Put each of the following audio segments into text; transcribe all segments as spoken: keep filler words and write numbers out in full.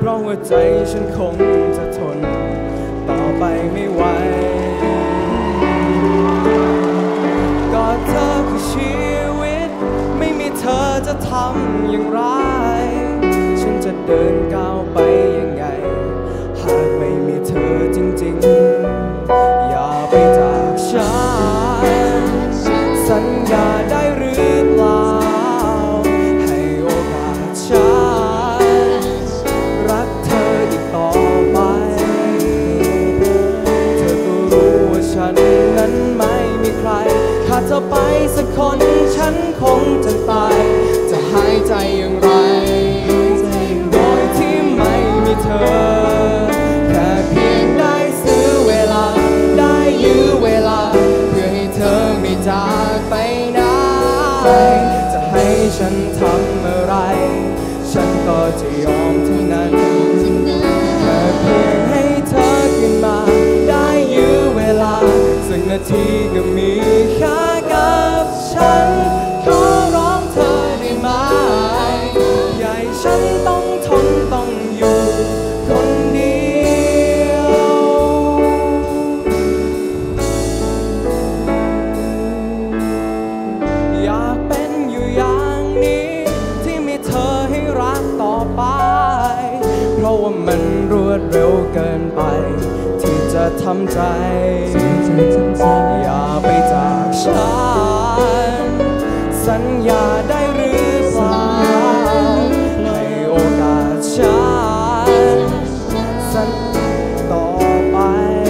ราะหัวใจฉันคงจะทนต่อไปไม่ไหวก็เธอคือชีวิตไม่มีเธอจะทำอย่างไรฉันจะเดินก้าวไปยังไงหากไม่มีเธอจริงๆอย่าไปจากฉันสัญญาได้หรือเปล่าให้โอกาสฉันรักเธออีกต่อไปเธอก็รู้ว่าฉันนั้นไม่มีใครขาดเธอไปสักคนฉันคงจะตายจะหายใจอย่างไรโดยที่ไม่มีเธอแค่เพียงได้ซื้อเวลาได้ยื้อเวลาเพื่อให้เธอไม่จากไปไหนจะให้ฉันทำอะไรฉันก็จะยอมทั้งนั้นแค่เพียงให้เธอขึ้นมาได้ยื้อเวลาสักนาทีก็มีค่ากับฉันขอร้องเธอได้ไหมอย่าให้ฉันต้องทนต้องอยู่คนเดียวอยากเป็นอยู่อย่างนี้ที่มีเธอให้รักต่อไปเพราะว่ามันรวดเร็วเกินไปที่จะทำใจอย่าไปจากฉันสัญญาได้หรือเปล่าให้โอกาสฉันสัญต่อไป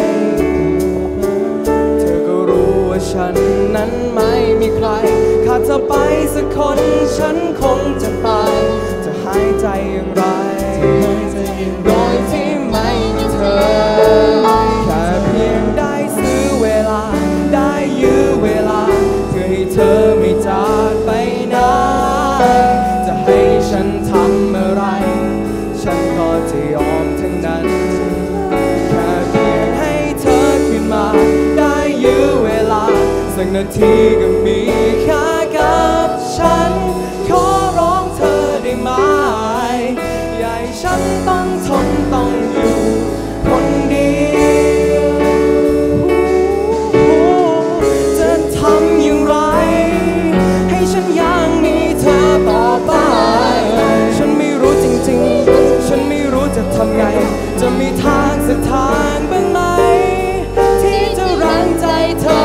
เธอก็รู้ว่าฉันนั้นไม่มีใครขาดเธอไปสักคนฉันคงจะตายจะหายใจอย่างไรโดยที่ไม่มีเธอแค่เพียงได้ซื้อเวลาได้ยื้อเวลาเพื่อให้เธอไม่จากไปไหนจะให้ฉันทำอะไรฉันก็จะยอมทั้งนั้นแค่เพียงให้เธอขึ้นมาได้ยื้อเวลาสักนาทีก็มีค่ากับฉันขอร้องเธอได้ไหมอย่าให้ฉันต้องทนต้องอยู่คนเดียวจะทำอย่างไรให้ฉันยังมีเธอต่อไปฉันไม่รู้จริงๆฉันไม่รู้จะทำไงจะมีทางสักทางบ้างไหมที่จะรั้งใจเธอ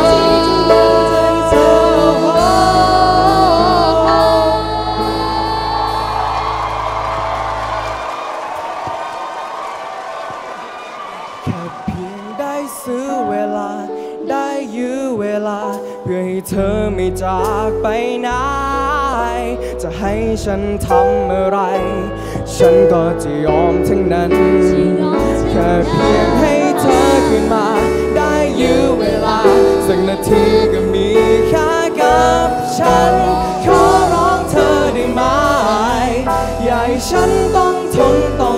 แค่เพียงได้ซื้อเวลาได้ยื้อเวลาเพื่อให้เธอไม่จากไปไหนจะให้ฉันทำอะไรฉันก็จะยอมทั้งนั้นแค่เพียงให้เธอขึ้นมาได้ยื้อเวลาสักนาทีก็มีค่ากับฉันขอร้องเธอได้ไหมอย่าให้ฉันต้องทนต่อ